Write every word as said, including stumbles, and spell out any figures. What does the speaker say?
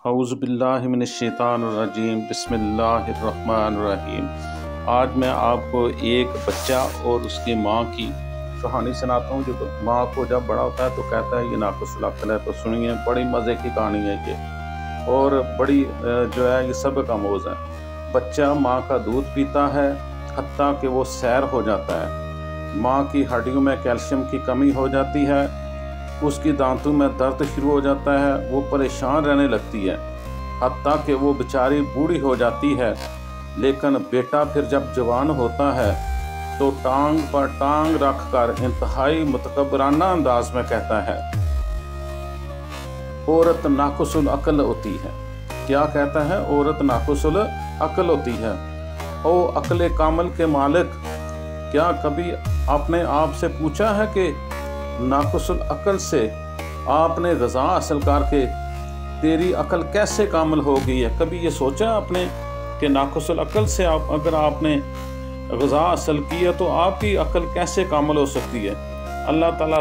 اعوذ باللہ من الشیطان الرجیم بسم اللہ الرحمن الرحیم۔ آج میں آپ کو ایک بچہ اور اس کی ماں کی کہانی سناتا ہوں، جو ماں کو جب بڑا ہوتا ہے تو کہتا ہے یہ ناقص العقل ہے۔ تو سنیے، بڑی مزے کی کہانی ہے یہ، اور بڑی جو ہے یہ سبق آموز ہے۔ بچہ ماں کا دودھ پیتا ہے حتیٰ کہ وہ سیر ہو جاتا ہے۔ ماں کی ہڈیوں میں کیلشیم کی کمی ہو جاتی ہے، اس کی دانتوں میں درد شروع ہو جاتا ہے، وہ پریشان رہنے لگتی ہے حتیٰ کہ وہ بیچاری بوڑھی ہو جاتی ہے۔ لیکن بیٹا پھر جب جوان ہوتا ہے تو ٹانگ پر ٹانگ رکھ کر انتہائی متکبرانہ انداز میں کہتا ہے عورت ناقص العقل ہوتی ہے۔ کیا کہتا ہے؟ عورت ناقص العقل ہوتی ہے۔ او عقل کامل کے مالک، کیا کبھی آپ نے آپ سے پوچھا ہے کہ ناقص العقل سے آپ نے غذا حاصل کر کے تیری عقل کیسے کامل ہو گئی ہے؟ کبھی یہ سوچا آپ نے کہ ناقص العقل سے آپ اگر آپ نے غذا حاصل کی ہے تو آپ کی عقل کیسے کامل ہو سکتی ہے؟ اللہ تعالیٰ